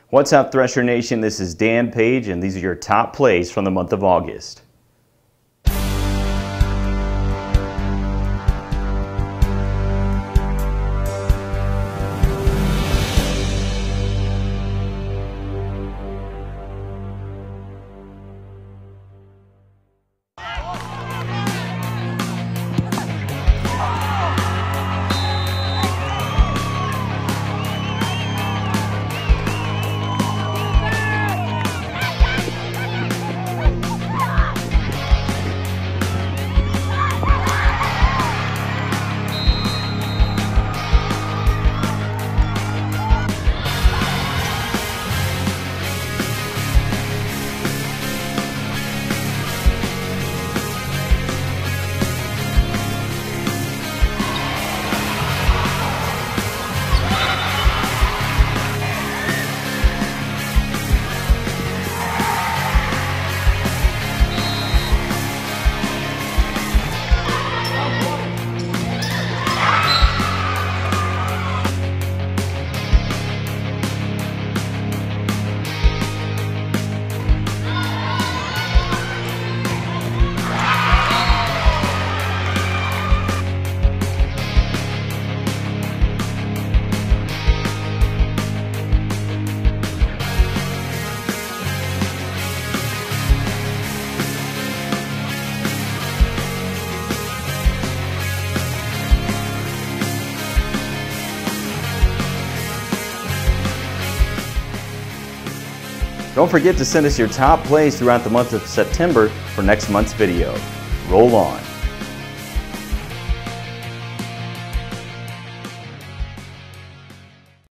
What's up, Thresher Nation? This is Dan Page, and these are your top plays from the month of August. Don't forget to send us your top plays throughout the month of September for next month's video. Roll on.